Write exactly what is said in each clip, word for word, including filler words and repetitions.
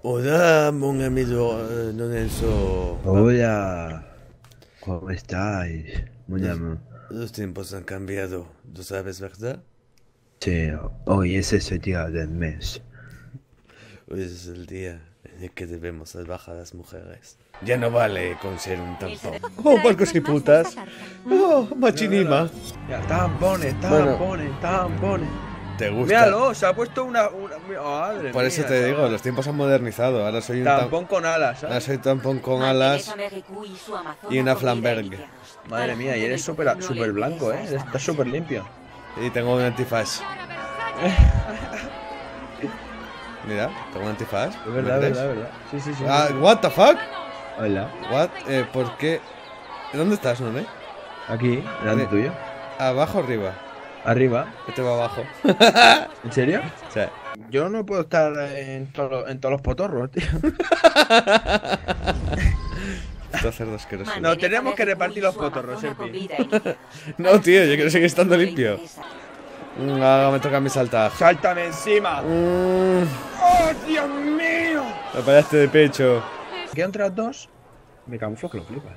Hola, mon amigo eh, Lorenzo. Hola, ¿cómo estáis? Muy amor. Los tiempos han cambiado, ¿tú sabes, verdad? Sí, hoy es ese día del mes. Hoy es el día en el que debemos salvar a las mujeres. Ya no vale con ser un tampón. Oh, barcos y putas. Oh, machinima. Ya, tampones, Bueno. tampones, tampones. ¿Te gusta? Míralo, se ha puesto una... una madre Por eso mía, te digo, chaval. los tiempos han modernizado. Ahora soy un Tampón tampón. con alas, Ahora ¿sabes? soy tampón con alas y una Flamberg. Madre mía, y eres súper súper blanco, ¿eh? Estás súper limpio. Y tengo un antifaz. Mira, tengo un antifaz. Es verdad, es ¿ves? verdad, es verdad. Sí, sí, sí. Ah, what the fuck? Hola. What? Eh, ¿por qué? ¿Dónde estás, Nune? Aquí, delante Vale. tuyo. ¿Abajo o arriba? Arriba. Este va abajo. ¿En serio? O sea, Yo no puedo estar en, todo- en todos los potorros, tío. estos cerdos asquerosos. No, tenemos que repartir los potorros, Serpi. No, tío, yo quiero seguir estando limpio. Mm, ahora me toca a mí saltar. ¡Sáltame encima! Mm, ¡Oh, Dios mío! me paraste de pecho. ¿Qué entre los dos? Me camuflo que lo flipas.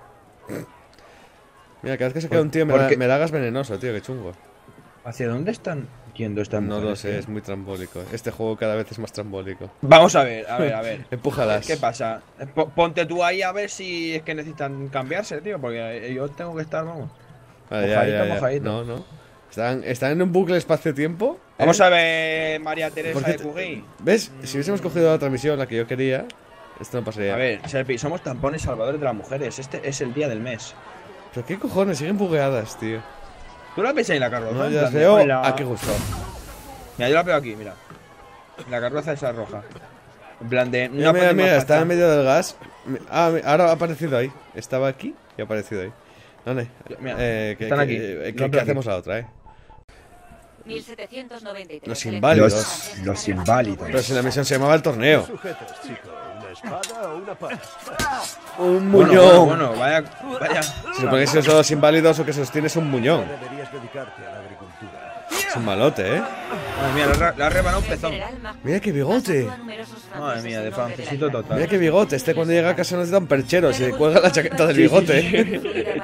Mira, cada vez que se queda un tío me, porque- da, me da gas venenoso, tío, qué chungo. ¿Hacia dónde están yendo estas No mujeres, lo sé, tío? es muy trambólico. Este juego cada vez es más trambólico. Vamos a ver, a ver, a ver. Empújalas. ¿Qué pasa? Po- Ponte tú ahí a ver si es que necesitan cambiarse, tío, porque yo tengo que estar, vamos. Vale, ya, Mojadito, ya, ya. mojadito. No, no. Están, están en un bucle espacio-tiempo. ¿eh? Vamos a ver, María Teresa Porque de te- Cuguí. ¿Ves? Si hubiésemos cogido la transmisión, la que yo quería, esto no pasaría. A ver, Serpi, somos tampones salvadores de las mujeres. Este es el día del mes. ¿Pero qué cojones? Siguen bugueadas, tío. ¿Tú la ves ahí en la carroza? No, En ya plan las de, veo. "Hola". ¿A qué gusto? Mira, yo la veo aquí, mira. La carroza esa roja. En plan de. Mira, mira, podemos mira, está pasar. en medio del gas. Mi- Ah, mi- ahora ha aparecido ahí. Estaba aquí y ha aparecido ahí. ¿Dónde? Mira, eh, que, están que- aquí. eh, No, que- ¿Qué pero hacemos la otra, eh? mil setecientos noventa y tres. Los inválidos. Los, los inválidos. Pero si la misión se llamaba el torneo. Sujetos, chico. ¿Una espada o una pala? Un Bueno, muñón. bueno, bueno, vaya. vaya. Se supone que si son los inválidos o que sostiene es un muñón. Deberías dedicarte a la agricultura. Es un malote, eh. Madre mía, le ha- le ha rebanado un pezón. Mira qué bigote. Madre mía, de francesito total. Mira qué bigote. Este cuando llega a casa nos da un perchero. Se le cuelga la chaqueta del bigote.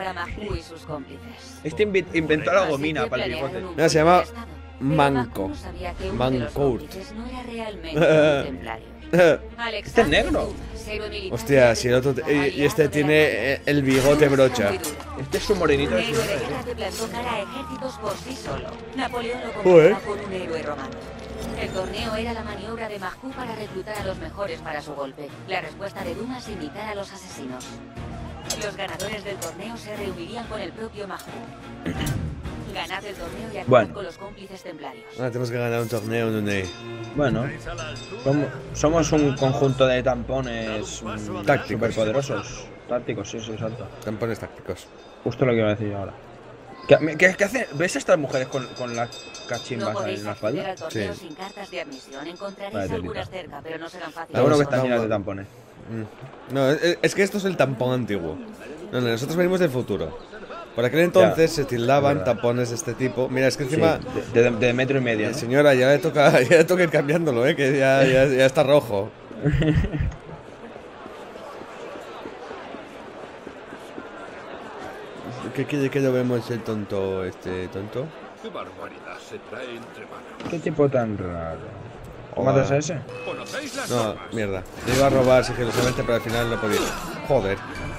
Este invi- inventó la gomina para el bigote. Mira, se llama Manco. Mancourt. Este es negro. Hostia, si el otro. te- Y y este tiene eh, el bigote brocha. Este es su morenito de su héroe de madre. guerra que plantó cara a ejércitos por sí solo. Napoleón lo Joder. comparaba con un héroe romano. El torneo era la maniobra de Moscú para reclutar a los mejores para su golpe. La respuesta de Dumas imitar a los asesinos. Los ganadores del torneo se reunirían con el propio Moscú. Ganad el torneo y acabad Bueno. con los cómplices templarios. Ahora tenemos que ganar un torneo en un E. Bueno, somos, somos un conjunto de tampones mm, Tácticos. superpoderosos. Tácticos, sí, sí, exacto. Tampones tácticos. Justo lo que iba a decir ahora. ¿Qué, qué, qué hacen? ¿Ves a estas mujeres con, con las No cachimbas ahí podéis en la acceder espalda? al torneo Sí. sin cartas de admisión. Encontraréis Vale, algunas telita. cerca, pero no serán fáciles. Seguro que Vamos, están llenas de vamos. tampones. Mm. No, es, es que esto es el tampón antiguo. No, no, nosotros venimos del futuro. Por aquel entonces se tildaban es verdad. tampones de este tipo. Mira, es que Sí, encima. de, de- de metro y medio, Eh, ¿no? Señora, ya le toca, ya le toca ir cambiándolo, eh, que ya, ya, ya está rojo. ¿Qué quiere que lo vemos el tonto, este tonto? ¿Qué barbaridad se trae entre manos? ¿Qué tipo tan raro? Hola. ¿Matas a ese? ¿Conocéis las No, normas? mierda. Le iba a robar sigilosamente, pero al final no podía. Joder.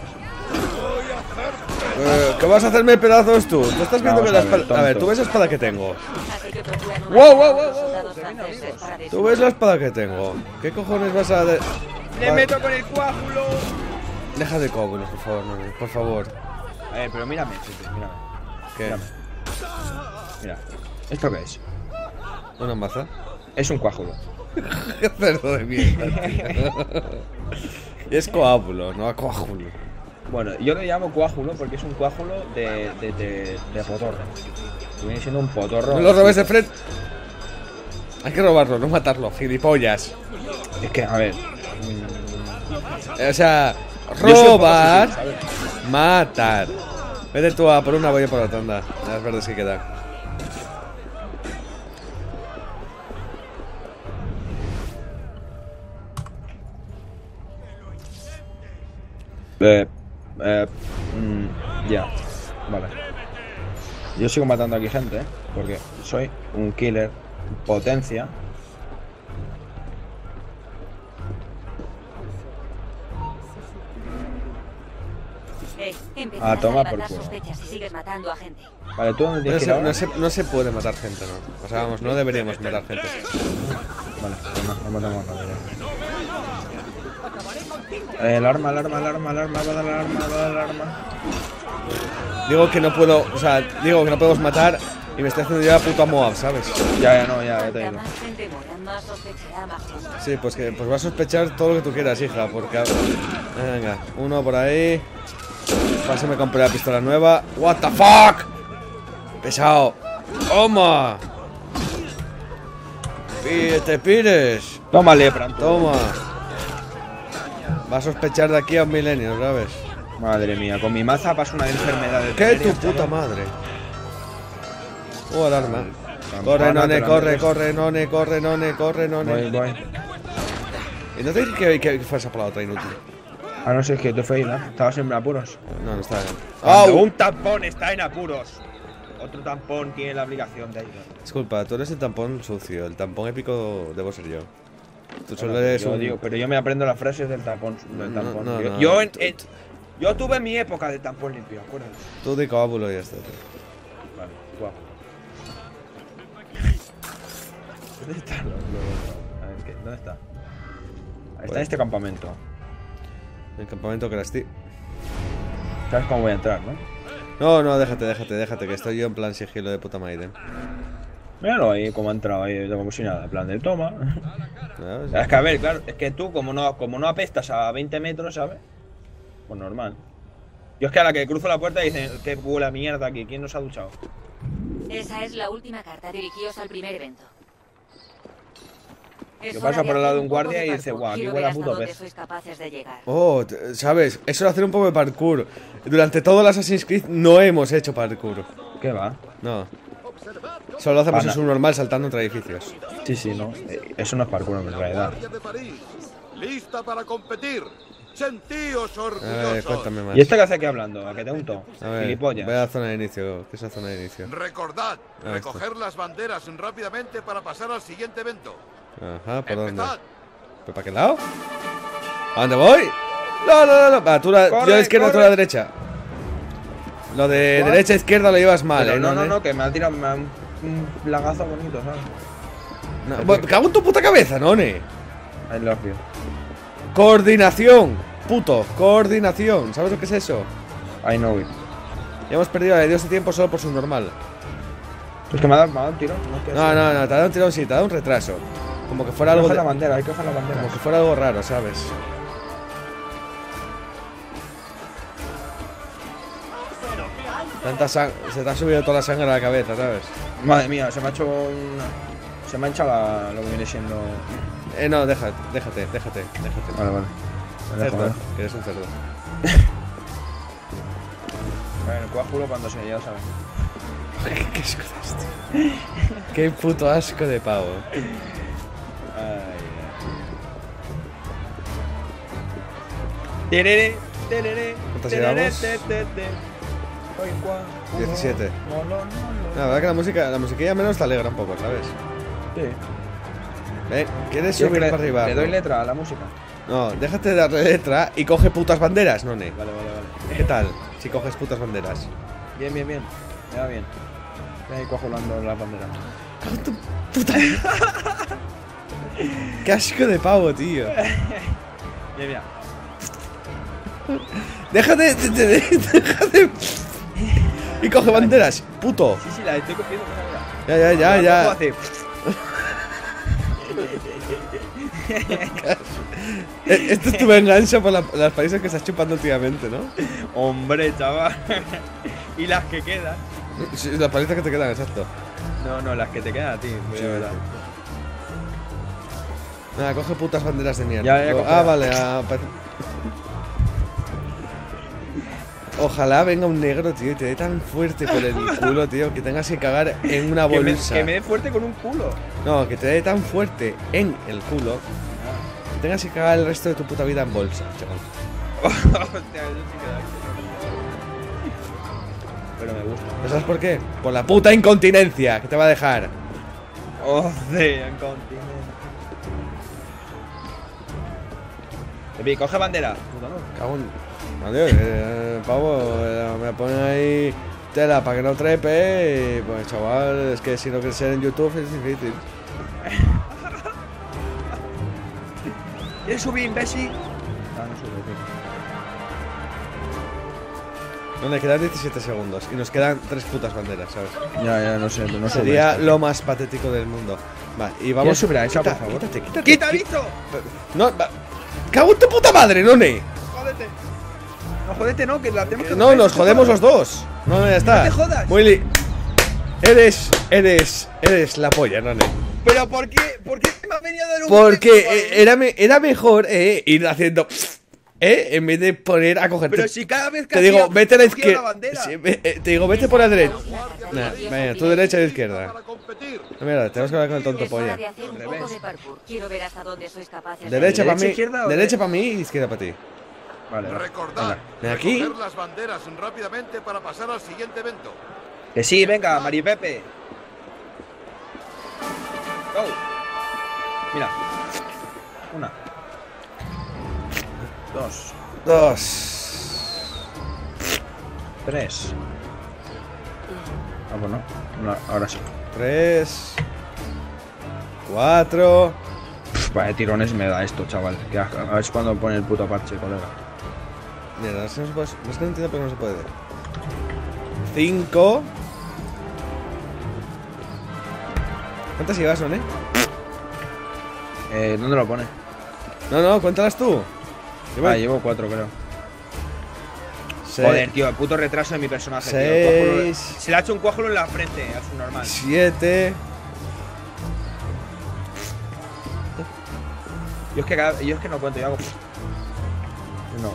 Eh, ¿Qué vas a hacerme pedazos tú? ¿Tú estás viendo Vamos que la a ver, espada... A ver, tonto. tú ves la espada que tengo. Así que procuran Wow, wow, unir a wow, los wow, soldados termina, franceses amigos. para Tú descubrir- ves la espada que tengo. ¿Qué cojones vas a...? De... ¡Le Va- meto con el coágulo! Deja de coágulos, por favor, no, por favor. Eh, pero mírame, Chipi, mírame. ¿Qué? Mírame. Mira. ¿Esto qué es? ¿Una maza? Es un coágulo. Qué cerdo de mierda, tío. Y es coágulo, no coágulo. Bueno, yo lo llamo coágulo porque es un coágulo de, de, de, de potorro. Que viene siendo un potorro. No lo robes de Fred. Hay que robarlo, no matarlo, gilipollas. Es que, a ver. mm, O sea, yo soy un poco robar, sutil, ¿sabes? matar. Vete tú a por una, voy a por otra, anda. Las verdes que quedan. Eh, eh, mm, ya, vale. Yo sigo matando aquí gente, ¿eh? Porque soy un killer potencia. Eh, Ah, toma por culo. sospechas si sigues matando a gente. Vale, ¿tú dónde No tienes que ir se, ahora? no, se, no se puede matar gente, ¿no? O sea, vamos, no deberíamos matar gente. Vale, pues no, no matamos a nadie. Eh, el arma, el arma, el arma, el arma, va a dar el arma, va a dar el arma. Digo que no puedo, o sea, digo que no podemos matar y me estoy haciendo ya puto Moab, ¿sabes? Ya, ya, no, ya, ya te Cuanta digo. más gente muera, más sospechará Mahmoud. Sí, pues que pues vas a sospechar todo lo que tú quieras, hija, porque... Venga, uno por ahí. Pase, me compré la pistola nueva. What the fuck. Pesado. Toma. Pi- Te pires. Toma, lepra. Toma. Va a sospechar de aquí a un milenio, ¿sabes? Madre mía, con mi maza pasa una enfermedad de ¿Qué tu veneria, puta chaval. madre? Oh, alarma. Campana, Corre, none, te la corre, metes. corre, none, corre, none, corre, Voy, none. voy. Y no te dije que, que fuese por la otra inútil. Ah, no sé, es que tú fue ¿no? Estabas en apuros. No, no está bien. Cuando ¡Au! un tampón está en apuros, otro tampón tiene la obligación de ayudar. Disculpa, tú eres el tampón sucio. El tampón épico debo ser yo. Tú solo Bueno, eres yo un... digo, pero yo me aprendo las frases del tampón. Del No, tampón. no, yo, no, yo, en- tú- en- yo tuve mi época de tampón limpio, acuérdate. Tú de coábulo y ya está, tío. Vale, guapo. ¿Dónde está? Lo- lo- a ver, ¿qué? ¿Dónde está? Está Pues- en este campamento. El campamento Krusty. ¿Sabes cómo voy a entrar, no? No, no, déjate, déjate, déjate, que estoy yo en plan sigilo de puta madre. Míralo ahí, cómo ha entrado ahí, como si nada, en plan del toma. ¿Sabes? Es que a ver, claro, es que tú como no, como no apestas a veinte metros, ¿sabes? Pues normal. Yo es que a la que cruzo la puerta dicen que huele a mierda aquí, ¿quién nos ha duchado? Esa es la última carta. Dirigíos al primer evento. Es Yo hora paso por el lado hacer de un poco guardia y parkour. dice, guau, aquí Quiero huele a ver hasta puto dónde pez. sois capaces de llegar. Oh, t- ¿sabes? Eso de hacer un poco de parkour. Durante todo el Assassin's Creed no hemos hecho parkour. ¿Qué va? No. Solo hacemos Pana. eso normal saltando entre edificios. Sí, sí, no. Eh, Eso no es parkour en realidad. Guardia de París, lista para competir. Sentíos A ver, orgullosos. cuéntame más. ¿Y esto qué hace aquí hablando? ¿A que te unto? A ver, Gilipollas. voy a la zona de inicio. ¿Qué es la zona de inicio? Recordad, Ah, recoger las banderas rápidamente para pasar al siguiente evento. Ajá, ¿por dónde? Empezad. ¿Pero para qué lado? ¿A dónde voy? No, no, no, no. Va, tú la, Corre, yo a la izquierda, tú a corre. la derecha. Lo de ¿What? derecha a izquierda lo llevas mal, Pero eh. no, no, ¿eh? no, que me ha tirado me ha un, un lagazo bonito, ¿sabes? No, bueno, cago en tu puta cabeza, none. I love you. Coordinación, puto, coordinación. ¿Sabes lo que es eso? I know it. Ya hemos perdido la de Dios de tiempo solo por su normal. Es que me ha dado, me ha dado un tiro. No, es que No, sí. no, no, te ha dado un tirón, sí, te ha dado un retraso. Como que fuera Hay que algo coger de- la bandera, hay que coger la bandera. como que fuera algo raro, ¿sabes? Tanta sang- se te ha subido toda la sangre a la cabeza, ¿sabes? Madre mía, se me ha hecho un... Se me ha hinchado la- lo que viene siendo... Eh, no, déjate, déjate, déjate, déjate. Vale, vale. Me dejo, Cerdo, ¿eh? que eres un cerdo. Bueno, el coágulo cuando se ya lo sabes. Qué asco de este. Qué puto asco de pavo. Ay, Terere, terere, ¿Cuántas terere, llevamos? te, te, te. Soy un coágulo. diecisiete. No, no, no, no. La verdad que la música, la musiquilla menos te alegra un poco, ¿sabes? Sí. Ven, ¿quieres ¿Quieres subir que le- para arriba? ¿Le doy letra a la música? No, déjate de darle letra y coge putas banderas, none. Vale, vale, vale. ¿Qué tal? Si coges putas banderas. Bien, bien, bien. Me va bien. Estoy ahí coajulando la bandera. Qué asco de pavo, tío. Bien, bien. Déjate, de, de- de- déjate. Y coge banderas, puto. Sí, sí, la estoy cogiendo. Ya, ya, ya, ¿Cómo ya. hace? Eh, Esto es tu venganza por la- las países que estás chupando últimamente, ¿no? Hombre, chaval. Y las que quedan. Sí, las palizas que te quedan, exacto. No, no, las que te quedan a ti. Sí, de verdad. Nada, coge putas banderas de mierda. Ya, ya, Lo- coge ah, la- vale. ah, pa- Ojalá venga un negro, tío, y te dé tan fuerte por el culo, tío, que tengas que cagar en una Que me, bolsa. que me dé fuerte con un culo. No, que te dé tan fuerte en el culo que tengas que cagar el resto de tu puta vida en bolsa, chaval. Hostia, eso sí que da asco. Pero me gusta. ¿Sabes por qué? Por la puta incontinencia que te va a dejar. Hostia, incontinente. Epi, coge bandera. Puta, no. Cago en... Adiós, eh, pavo, eh, me ponen ahí tela para que no trepe y pues chaval, es que si no quieres ser en YouTube es difícil. ¿Quieres subir, imbécil? Ah, no sube, tío. No, le quedan diecisiete segundos y nos quedan tres putas banderas, ¿sabes? Ya, ya, no sé, no sube. Sería lo más patético del mundo. Vale, y vamos... ¿Quieres subir a esa, Quita, por favor? Quítate, quítate. ¡Quita, bicho! No, va. ¡Cago en tu puta madre, none! Jódete. No, jódete, no, que la tenemos que... No, nos jodemos los dos. No, no, ya está. No te jodas. Muy li... Eres, eres, eres la polla, none. ¿Pero por qué? ¿Por qué me ha venido a dar un... Porque eh, era, me- era mejor eh, ir haciendo... ¿Eh? En vez de poner a cogerte. Pero si cada vez que te digo, hacía, vete a la cogía la izquierda. bandera. Sí, ve- eh, te digo, vete por la derecha. Nah, venga, tú derecha y izquierda. Para competir. Mira, tenemos que hablar con el tonto Es hora polla. de hacer un Al poco revés. de parkour. Quiero ver hasta dónde sois capaces. Derecha para ¿Derecha, mí, izquierda o derecha de- para mí y izquierda para ti. Vale, vale. Recordad, ¿De aquí? recoger las banderas rápidamente para pasar al siguiente evento. Que sí, venga, Maripepe. Go. Mira. Una. Dos. Dos. Tres. Ah, bueno. No, ahora sí. Tres. Cuatro. Pff, vaya tirones me da esto, chaval. Que asco. A ver si cuando pone el puto parche, colega. Mira, es que no se puede. Es que no entiendo por qué no se puede. Cinco. ¿Cuántas llevas, son, eh? Eh, ¿dónde lo pone? No, no, cuéntalas tú. Lleva Ah, llevo cuatro, creo. seis, Joder, tío, el puto retraso de mi personaje, tío. Seis. Coágulo- Se le ha hecho un coágulo en la frente, es un normal. siete. Yo es que, cada- yo es que no cuento, yo hago. No.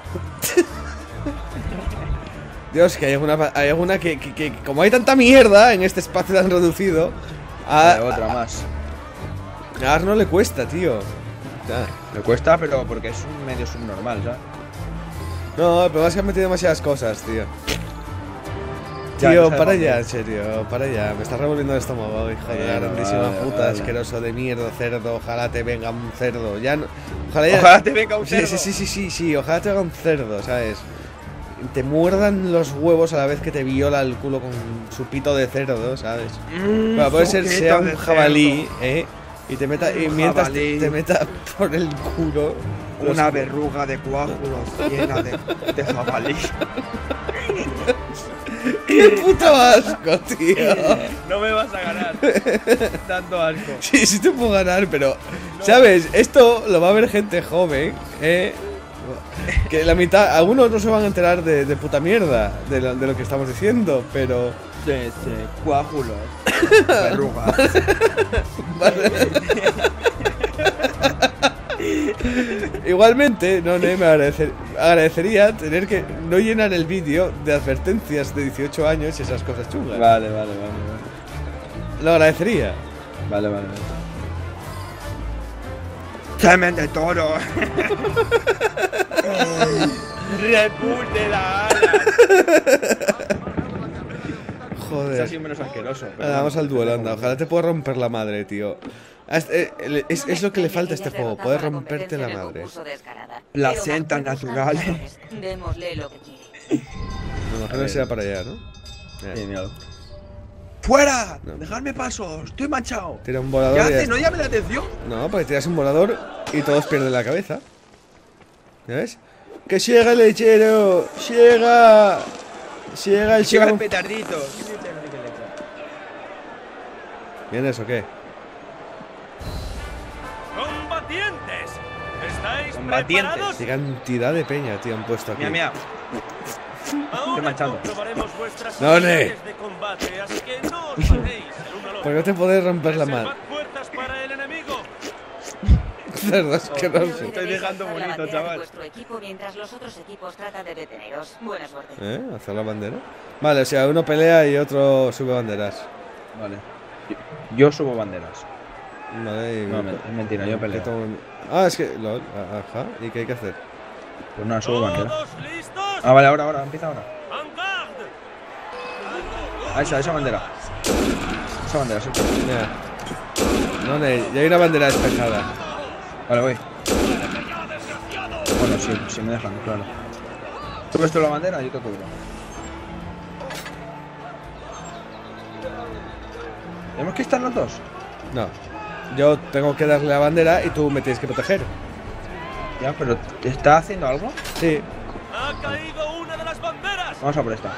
Dios, que hay alguna, hay alguna que, que, que como hay tanta mierda en este espacio tan reducido, a, Vale, otra más. a Ar no le cuesta, tío. Ya. Me cuesta, pero porque es un medio subnormal, ¿sabes? No, pero es que han metido demasiadas cosas, tío. Ya, Tío, no sabe para dónde. allá, en serio, para allá. Me está revolviendo el estómago, hijo de la Bueno, grandísima vale, puta, vale. asqueroso de mierda, cerdo. Ojalá te venga un cerdo. Ya no. Ojalá, ya- Ojalá te venga un Sí, cerdo. Sí, sí, sí, sí, sí, ojalá te venga un cerdo, ¿sabes? Te muerdan los huevos a la vez que te viola el culo con su pito de cerdo, ¿sabes? Mm, Bueno, puede ser zoqueta sea un de jabalí, ¿eh? Y te meta, y Un mientras te, jabalí. te meta por el culo. los- Una verruga de coágulos llena de, de jabalí. ¡Qué puto asco, tío! No me vas a ganar. Tanto asco. Sí, sí te puedo ganar, pero. ¿Sabes? Esto lo va a ver gente joven, ¿eh? Que la mitad. Algunos no se van a enterar de, de puta mierda de lo, de lo que estamos diciendo, pero. Sí, sí, coágulos. Verrugas. Vale. Igualmente, no, no, me agradecer- agradecería tener que no llenar el vídeo de advertencias de dieciocho años y esas cosas chungas. Vale, vale, vale, vale. Lo agradecería. Vale, vale, vale. Semen de toro. Red Bull de la ala. Eso ha Joder. sido menos asqueroso. pero Ahora, bueno. vamos al duelo, anda. Ojalá te pueda romper la madre, tío. Es, eh, es- es lo que le falta a este juego, poder romperte la madre. Placenta natural. Démosle lo que quiere. Me imagino que sea para allá, ¿no? Sí, Eh, míralo. ¡Fuera! No. ¡Dejadme paso! ¡Estoy manchado! Tira un ¿Qué volador y ya haces? está. ¿No llame la atención? No, porque tiras un volador y todos pierden la cabeza. ¿Ya ves? ¡Que llega el lechero! ¡Llega! ¡Llega el Llega el show! petardito. ¿Qué dice Enrique Lecha? ¿Vienes o qué? ¡Combatientes! ¿Estáis Combatientes. preparados? Qué cantidad de peña, tío, han puesto aquí. Mira, mira. Ahora manchando. comprobaremos vuestras ¡Dale! habilidades de combate, así que no os matéis el uno al otro. ¿Por qué no te puedes romper la Reservad madre? fuerzas para el enemigo. Cerdo asqueroso. Estoy dejando Debéis alzar la bonito, bandera de chaval. vuestro equipo mientras los otros equipos tratan de deteneros. Buena suerte. ¿Eh? ¿Hacer la bandera? Vale, o sea, uno pelea y otro sube banderas. Vale. Yo, yo subo banderas. Vale, y... No, men- es mentira, yo peleo. ¿Qué tomo? Ah, es que... lol, ajá. ¿Y qué hay que hacer? Pues nada, subo bandera. ¿Todos listos? Ah, vale, ahora, ahora, empieza ahora. En garde. A esa, esa bandera. Esa bandera, sí. Mira. No, ne, ya hay una bandera despejada. Vale, voy. Bueno, sí, sí me dejan, claro. ¿Subes tú la bandera? Yo te cubro. ¿Tenemos que estar los dos? No. Yo tengo que darle la bandera y tú me tienes que proteger. Ya, pero ¿te está haciendo algo? Sí. Ha caído una de las banderas. Vamos a por esta.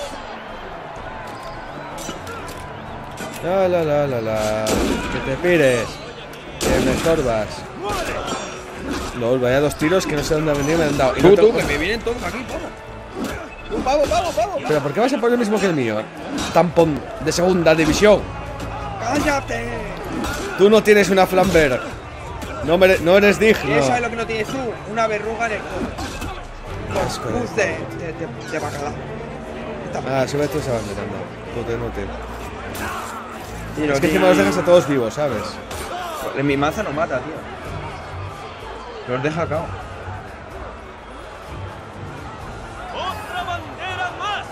La la la la la. Que te pires. Que me estorbas. Lol, vaya dos tiros que no sé dónde han venido y me han dado. Y no Tú, tengo- tú, que me vienen todos aquí, toma. Tú, pavo, pavo, pavo. Pero ¿por qué vas a poner lo mismo que el mío? Tampón de segunda división. ¡Cállate! Tú no tienes una Flamberg. No, mere- no eres ¿Y digno. eso es lo que no tienes tú? Una verruga en el culo. Asco de- Pus de, de, de, de bacalao. Ah, sube tú esa bandera, anda. Puto inútil. Tiro, Es que tiro. encima los dejas a todos vivos, ¿sabes? En mi maza no mata, tío. Los deja a cabo. Otra bandera más.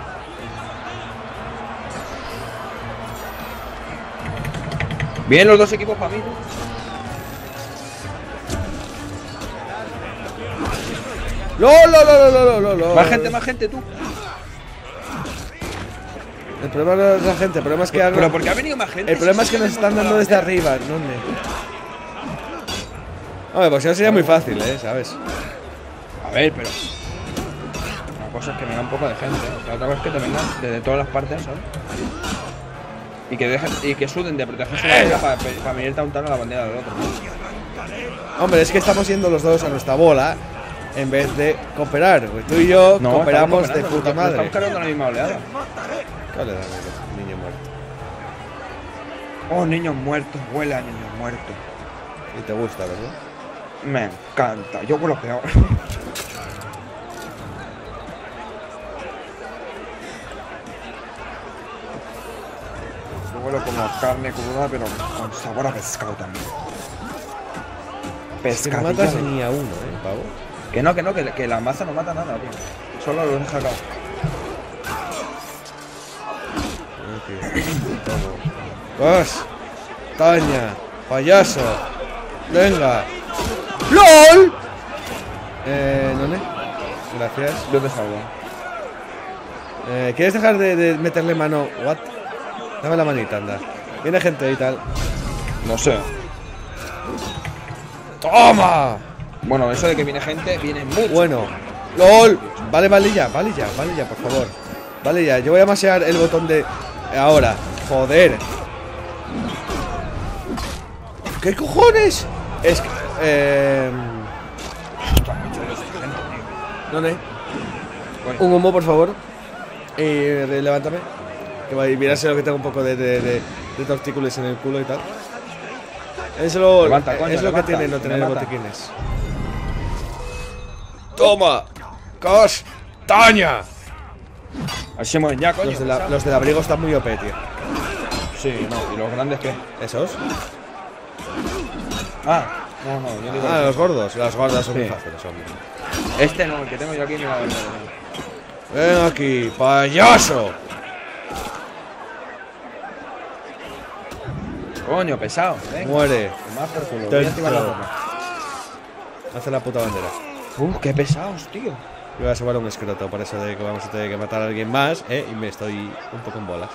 Bien los dos equipos para mí, tú. ¡Lol, lol, lol, lol, lol, lol! Más gente, más gente, tú. El problema no es la gente, el problema es que... Pero ¿por qué ha venido más gente? El problema es que nos están dando desde arriba, ¿dónde? Hombre, pues eso sería muy fácil, ¿eh? ¿Sabes? A ver, pero. Una cosa es que venga un poco de gente. La otra cosa es que te vengan desde todas las partes, ¿sabes? Y que dejen, y que suden de protegerse la bandera para, para venir a untar a la bandera del otro. Hombre, es que estamos yendo los dos a nuestra bola en vez de cooperar. Pues tú y yo No, cooperamos estamos de cooperando, puta no madre. Estamos cargando la misma oleada. ¿Qué le da, niño muerto? Oh, niños muertos, huele a niños muertos. Y te gusta, ¿verdad? Me encanta, yo huelo peor. Yo huelo como a carne cruda, pero con sabor a pescado también. Es que no Pescadilla. matas ni a uno, ¿eh, pavo? Que no, que no, que, que la maza no mata nada, tío. Solo lo deja acá. ¡Vas! ¡Taña! ¡Payaso! ¡Venga! ¡LOL! Eh, ¿None? Gracias. Yo te salvo. Eh, ¿Quieres dejar de, de meterle mano? ¿What? Dame la manita, anda. Viene gente y tal. No sé. ¡Toma! Bueno, eso de que viene gente, viene mucho. Bueno. ¡LOL! Vale, vale ya, vale ya, vale ya, por favor. Vale ya, yo voy a masear el botón de... Ahora. Joder. ¿Qué cojones? Es que... Eh... ¿Dónde? Un humo, por favor. Y eh, levántame. Que va, y mirase lo que tengo un poco de, de, de, de tortícolis en el culo y tal. Es lo, Levanta, coño, es lo levanta, que tiene no que tener me mata. botiquines. ¡Toma! ¡Castaña! Así mueren ya, coño. Los, de la- los del abrigo están muy O P, tío. Sí, no. ¿Y los grandes qué? ¿Esos? Ah, no, no, yo digo. Ah, los gordos. Las gordas son Sí. muy fáciles, hombre. Este no, el que tengo yo aquí ni la verdad. Ven aquí, payaso. Coño, pesado. Venga. Muere. Más por culo. Voy a activar la Dentro. bomba. Hace la puta bandera. Uh, qué pesados, tío. Yo voy a salvar un escroto, por eso de que vamos a tener que matar a alguien más, ¿eh? Y me estoy un poco en bolas.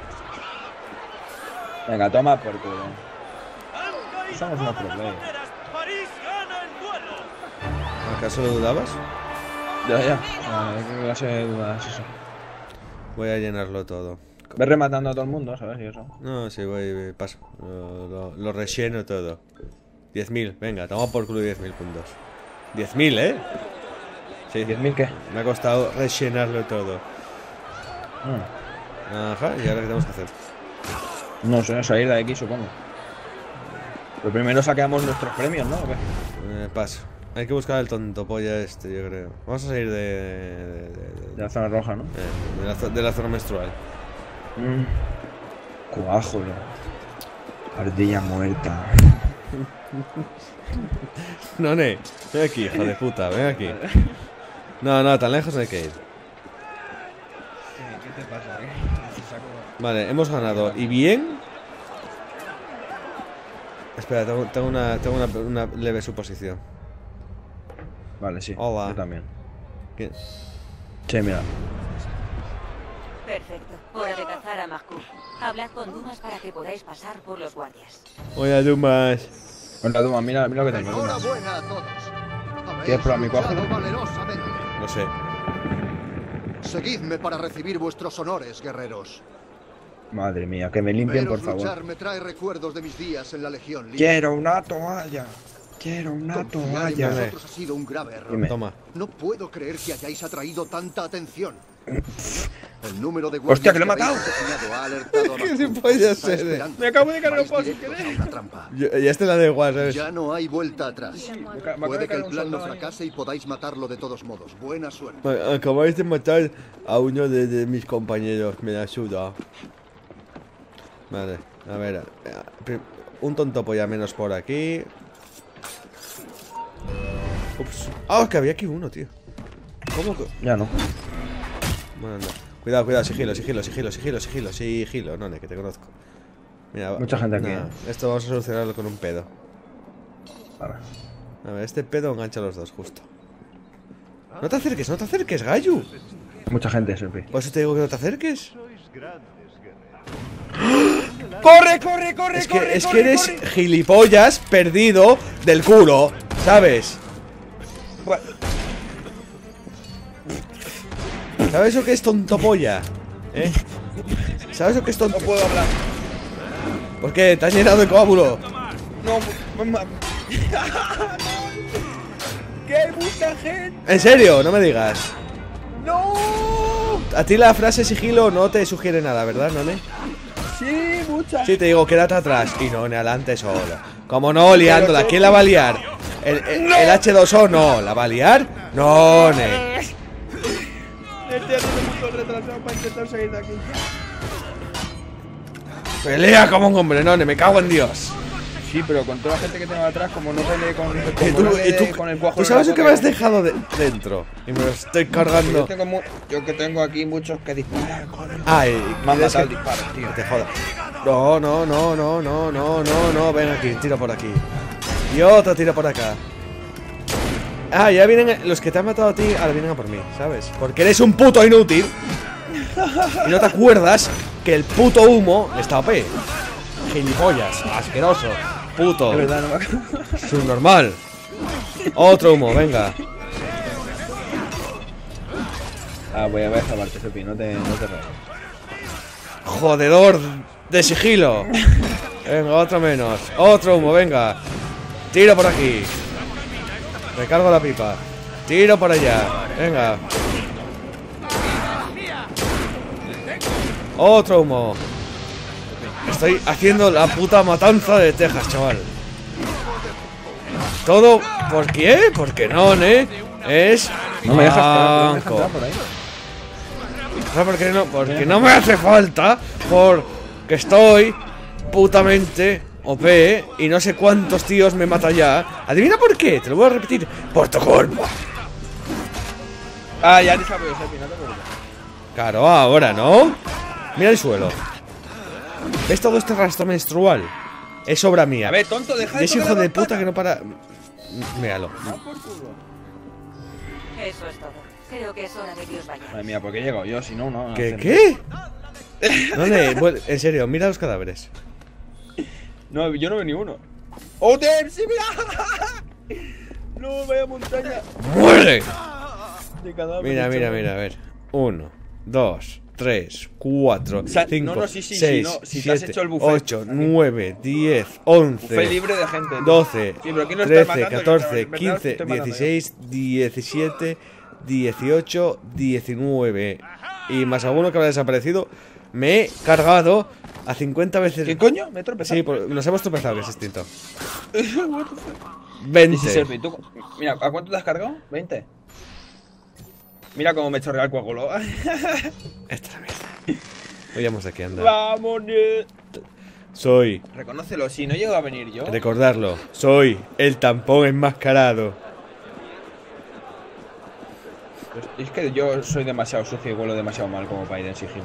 Venga, toma por culo. Han caído Somos unos otras pro players. banderas. París gana el duelo. ¿Acaso lo dudabas? Ya, ya. Ah, ¿qué clase de dudas es eso? Voy a llenarlo todo. Ves rematando a todo el mundo, ¿sabes? Y eso. No, sí, voy, voy, paso. Lo, lo- lo relleno todo. diez mil, venga, toma por culo diez mil puntos. diez mil, ¿eh? Sí, ¿diez mil qué? me ha costado rellenarlo todo. Mm. Ajá, ¿y ahora qué tenemos que hacer? No sé, salir de aquí, supongo. Pero primero saqueamos nuestros premios, ¿no? ¿O qué? Eh, paso. Hay que buscar el tonto polla este, yo creo. Vamos a salir de... de, de- de- De la zona roja, ¿no? eh, de la, zo- de la zona menstrual. Mm. Cuajo, ya. Ardilla muerta. None, ven aquí, hijo de puta, ven aquí. No, no, tan lejos no hay que ir. ¿Qué te pasa? ¿Eh? Vale, hemos ganado. ¿Y bien? Espera, tengo, tengo, una, tengo una, una leve suposición. Vale, sí. Hola. Yo también. ¿Qué? Sí, mira. Perfecto. Hora de cazar a Mahkub. Hablad con Dumas para que podáis pasar por los guardias. Hola, Dumas. Hola, Duma, mira, mira lo que tengo. Dumas. Enhorabuena a todos. ¿Quieres probar mi Habéis cuajo? luchado valerosamente. No sé. Seguidme para recibir vuestros honores, guerreros. Madre mía, que me limpien, por Veros favor. luchar me trae recuerdos de mis días en la Legión Libre. Quiero una toalla. Quiero una Confiar en toalla. vosotros ha sido un grave error. Dime. Toma. No puedo creer que hayáis atraído tanta atención. El número de Hostia, que lo he guardias matado. habéis asesinado ha alertado a ¿Qué Mahkub. se puede Está hacer? esperando. Me acabo de cargar Vais un paso sin directos querer. a una trampa. Yo, ya este la da igual, ¿sabes? Ya no hay vuelta atrás. Me ca- me acabo Puede de que el cargar un plan no soldado ahí. fracase y podáis matarlo de todos modos. Buena suerte. A- Acabáis de matar a uno de, de mis compañeros, me la suda. Vale, a ver. eh, pri- Un tonto polla menos por aquí. Ups. Ah, es que había aquí uno, tío. ¿Cómo que? Ya no. Bueno, anda. Cuidado, cuidado, sigilo, sigilo, sigilo, sigilo, sigilo, sigilo, no, que te conozco. Mira, va- Mucha gente aquí, nah, eh. esto vamos a solucionarlo con un pedo. Vale. A ver, este pedo engancha a los dos, justo. No te acerques, no te acerques, gallo. Mucha gente, Serpi. Por eso te digo que no te acerques. ¡Corre, corre, corre, Es que, es que eres gilipollas perdido del culo, ¿sabes? ¿Sabes lo que es tontopolla? ¿Eh? ¿Sabes lo que es tonto? No puedo hablar. ¿Por qué? ¿Te has llenado de coágulo? No, mamá. Que hay mucha gente. ¿En serio? No me digas. No. A ti la frase sigilo no te sugiere nada, ¿verdad, None? Sí, mucha. Sí, te digo, quédate atrás. Y None adelante solo. Como no, liándola. ¿Quién la va a liar? ¿El, el, el hache dos O no? ¿La va a liar? None. Estoy haciendo mucho retrasado para intentar salir de aquí. Pelea como un hombre, None. Me cago en Dios. Sí, pero con toda la gente que tengo atrás, como no peleé con, Y como tú, no y le tú, dé con el cuajo ¿tú en sabes la lo que boca, me has dejado de, dentro? Y me lo estoy Yo cargando. tengo, mu- yo que tengo aquí muchos que disparan. coño. Ay, Me han ¿quieres matado el que- disparo, tío. te joda. No, no, no, no, no, no, no, no. Ven aquí, tira por aquí. Y otro tira por acá. Ah, ya vienen los que te han matado a ti, ahora vienen a por mí, ¿sabes? Porque eres un puto inútil. Y no te acuerdas que el puto humo está O P. Gilipollas, asqueroso, puto, De verdad, no me acuerdo. subnormal. Otro humo, venga. Ah, voy a ver esa parte, Sopi, no te, no te rayes. Jodedor de sigilo. Venga, otro menos. Otro humo, venga. Tiro por aquí. Recargo la pipa. Tiro por allá. Venga. Otro humo. Estoy haciendo la puta matanza de Texas, chaval. Todo, ¿por qué? Porque no, ¿eh? Es No me dejas entrar, no me dejas manco. entrar por ahí. ¿Sabes por qué no? Porque no me hace falta. Porque estoy putamente O P y no sé cuántos tíos me mata ya. Adivina por qué, te lo voy a repetir. Por tu culpa. Ah, ya te sabes, Sopi, no te preocupes. Claro, ahora, ¿no? Mira el suelo. ¿Ves todo este rastro menstrual? Es obra mía. A ver, tonto, deja Y ese tocar hijo la de puta campana. que no para. Míralo. Ah, por culo. Eso es todo. Creo que es hora de que os vayáis. Madre mía, ¿por qué llego yo? Si no, no. ¿Qué? hacer- ¿Qué? ¿Dónde? Vuel- En serio, mira los cadáveres. No, yo no veo ni uno. ¡Oh, Dem! ¡Sí, mira! No, vaya montaña ¡Muere! de cadáveres. Mira, mira, chaval. mira, a ver. Uno, dos, tres, cuatro, sea, cinco, no, no, sí, sí, sí, seis, no, si te has siete, hecho el buffet. ocho, nueve, diez, once, Fue libre de gente. tío. doce, Sí, pero ¿quién lo está trece, matando? Yo, catorce, en verdad, quince, estoy matando yo. dieciséis, diecisiete, dieciocho, diecinueve y más alguno que habrá desaparecido. Me he cargado a cincuenta veces. ¿Qué coño? Me he tropezado. Sí, por- nos hemos tropezado, que es distinto. What the fuck? veinte. Y si Serpi, tú. Mira, ¿a cuánto te has cargado? veinte. Mira cómo me chorrea el coágulo. Esta es la mierda. Vayamos de aquí, anda. Vámonos. Soy, Reconócelo, si no llego a venir yo. recordarlo, soy el tampón enmascarado. Pues es que yo soy demasiado sucio y huelo demasiado mal como para ir en sigilo.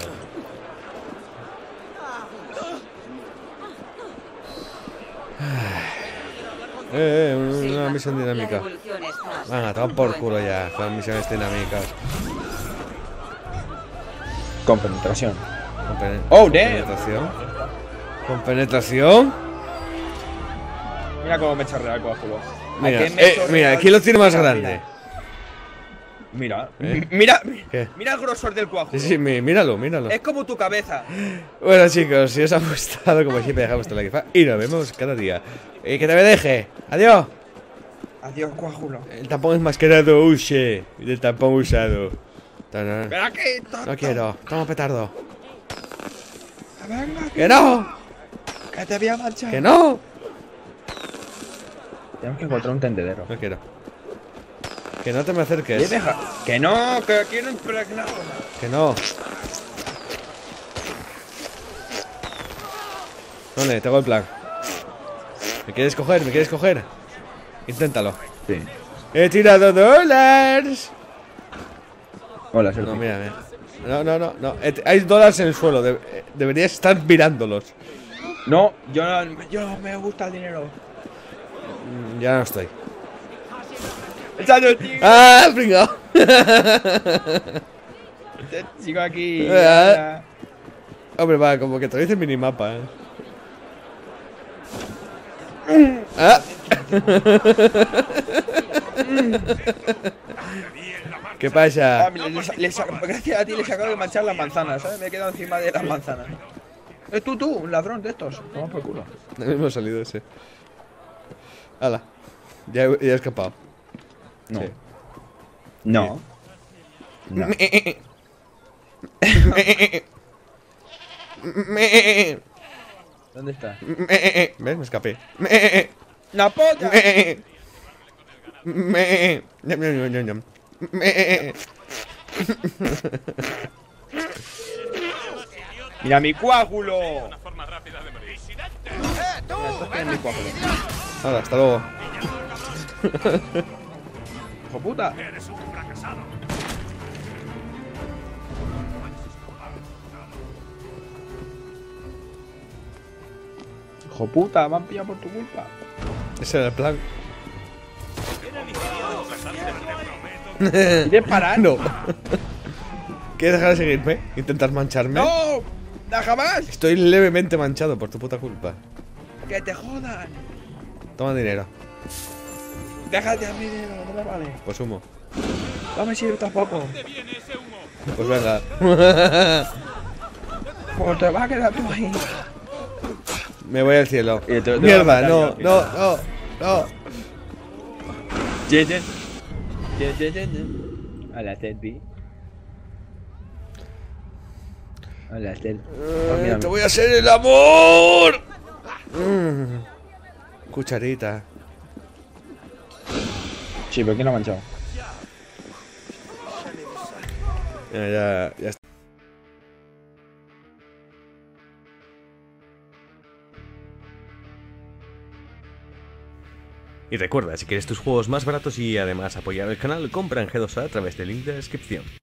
Eh, eh, Sí, una Baku, misión la dinámica. devolución está- Venga, toma por culo ya, con misiones dinámicas. Con penetración. Con, pene- Oh, con damn. penetración. Con penetración. Mira cómo me chorrea el coágulo. Mira, ¿A qué me eh, chorrea mira, el- aquí lo tiene más Mira, grande. Mira, ¿Eh? mira, ¿Qué? mira el grosor del coágulo. Sí, sí, mi- míralo, míralo. Es como tu cabeza. Bueno, chicos, si os ha gustado, como siempre, dejad vuestro like y nos vemos cada día. Y que te me deje. Adiós. Adiós, coágulo. El tampón enmascarado, use. El tampón usado. Ta-na. Ven aquí, tonto. No quiero. Toma petardo. Venga, ¡Que no! que te voy a marchar. ¡Que no! Tenemos que encontrar un tendedero. No quiero. Que no te me ¿Qué acerques. deja? Que no, que quiero impregnar. Que no. Vale, tengo el plan. ¿Me quieres coger? ¿Me quieres coger? Inténtalo. Sí. He tirado dólares. Hola, No, Sergio. mira, mira. No, no, no, no. Eh, Hay dólares en el suelo. de- eh, deberías estar mirándolos. No, yo no, yo me gusta el dinero. Mm, Ya no estoy. ¡Echando, tío! ¡Ah, pringao! Sigo aquí. Ah. Hombre, va, como que te dice el minimapa, eh. Ah. ¿Qué Ah, pasa? mira, le sa- le sa- gracias a ti les acabo de manchar las manzanas, ¿sabes? Me he quedado encima de las manzanas. Es tú, tú, un ladrón de estos. Toma por culo. No mismo ha salido ese. Hala. Ya, he- ya he escapado. No. Sí. No. No. ¿Dónde está? ¿Ves? Me escapé. ¡La polla! Ñam, ñam, ñam, ñam, ñam. ¡Mira mi coágulo! Forma rápida de morir. Mira, esto es mi coágulo. Hala, hasta luego. ¡Hijo puta! Eres un fracasado. ¡Hijo puta! Me han pillado por tu culpa. Ese era el plan. ¿Quieres parar? No. ¿Quieres dejar de seguirme? ¿Intentar mancharme? ¡No! ¡No jamás! Estoy levemente manchado por tu puta culpa. ¡Que te jodan! Toma dinero. Déjate a mí dinero, no me vale. Pues humo. No me sirve tampoco. Pues venga. Pues te vas a quedar tú ahí. Me voy al cielo. Y te- te Mierda, vas a no, matar yo, no, no, no. Yen, yen. Yen, yen, yen, yen. Hola, Selby. Hola, Selby. Oh, Eh, mira, te voy a hacer el amor. Mm. Cucharita. Sí, pero ¿quién lo ha manchado? Ya, ya, ya está. Y recuerda, si quieres tus juegos más baratos y además apoyar el canal, compra en G dos A a través del link de la descripción.